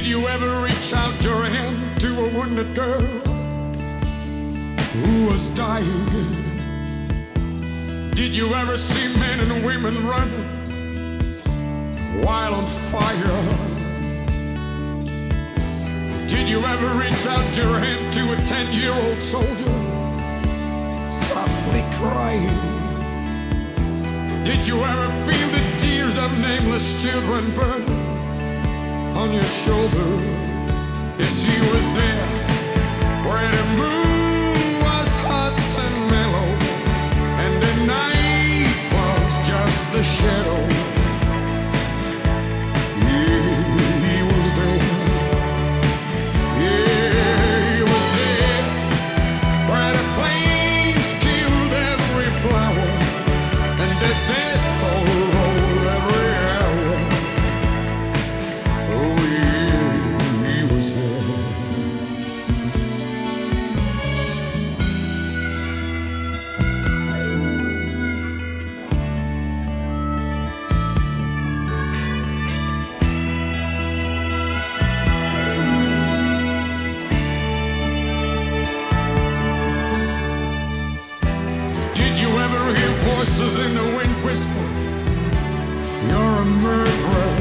you ever reach out your hand to a wounded girl who was dying? Did you ever see men and women running while on fire? Did you ever reach out your hand to a 10-year-old soldier softly crying? Did you ever feel the tears of nameless children burning on your shoulder? Yes, he was there where the moon was hot and mellow and the night was just a shadow. Yeah, he was there. Yeah, he was there where the flames killed every flower and the death toll rose every hour. Oh yeah, he was there. Did you ever hear voices in the wind whisper, "You're a murderer"?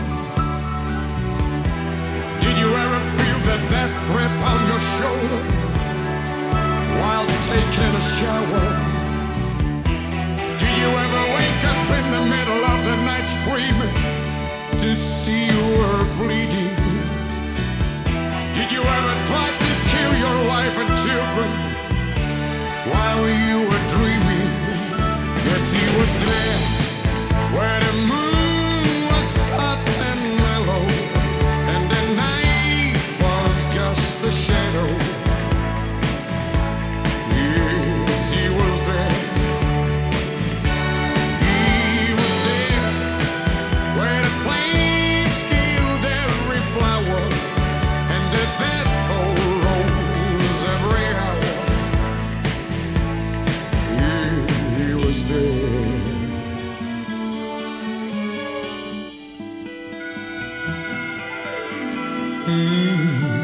Did you ever feel the death grip on your shoulder while taking a shower? Did you ever wake up in the middle of the night screaming to see you were bleeding? Did you ever try to kill your wife and children while you were dreaming? Yes, he was there where the moon was hot and mellow and the night was just a shadow. Yes, he was there. He was there where the flames killed every flower and the death toll rose every hour. Yeah, he was there. Mm-hmm.